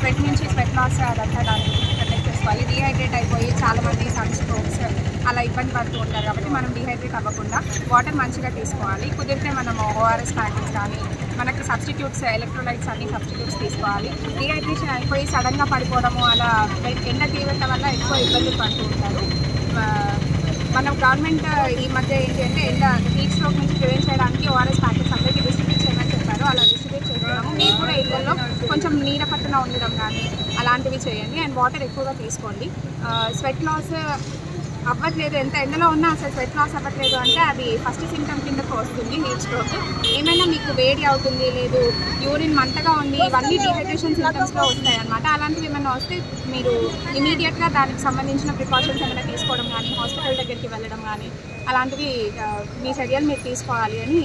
Sweat నుంచి sweat loss అదంతా దాన్ని ప్రొటెక్ట్ చేసుకోవాలి. డీహైడ్రేట్ అయిపోయి చాలామంది సన్ స్ట్రోక్స్ అలా ఇబ్బంది పడుతూ ఉంటారు. కాబట్టి మనం డీహైడ్రేట్ అవ్వకుండా వాటర్ మంచిగా తీసుకోవాలి. కుదిరితే మనం ఓఆర్ఎస్ ప్యాకెట్స్ కానీ మనకి సబ్స్టిట్యూట్స్ ఎలక్ట్రోలైట్స్ అన్ని సబ్స్టిట్యూట్స్ తీసుకోవాలి. డీహైడ్రేషన్ అయిపోయి సడన్గా పడిపోవడము అలా ఎండ తీవ్రత వల్ల ఎక్కువ ఇబ్బందులు పడుతూ ఉంటారు. మన గవర్నమెంట్ ఈ మధ్య ఏంటి అంటే హీట్ స్ట్రోక్ నుంచి ప్రివెంట్ చేయడానికి ఓఆర్ఎస్ ప్యాకెట్స్ అందరికీ డిస్ట్రిబ్యూట్ చేయమని చెప్పారు. అలా డిస్ట్రిబ్యూట్ చేస్తున్నాము. మీరు కూడా ఇళ్ళల్లో కొంచెం నీడ పట్టున ఉండడం కానీ అలాంటివి చేయండి. అండ్ వాటర్ ఎక్కువగా తీసుకోండి. స్వెట్ లాస్ అవ్వట్లేదు, ఎంత ఎండలో ఉన్నా అసలు స్వెట్ లాస్ అవ్వట్లేదు అంటే అది ఫస్ట్ సింటమ్ కిందకు వస్తుంది హీట్ స్ట్రోక్. ఏమైనా మీకు వేడి అవుతుంది, లేదు యూరిన్ మంటగా ఉంది, ఇవన్నీ డీహైడ్రేషన్ సింటమ్స్లో వస్తాయి అన్నమాట. అలాంటివి ఏమైనా వస్తే మీరు ఇమీడియట్గా దానికి సంబంధించిన ప్రికాషన్స్ ఏమైనా తీసుకోవడం కానీ హాస్పిటల్ దగ్గరికి వెళ్ళడం కానీ అలాంటివి మీ చర్యలు మీరు తీసుకోవాలి అని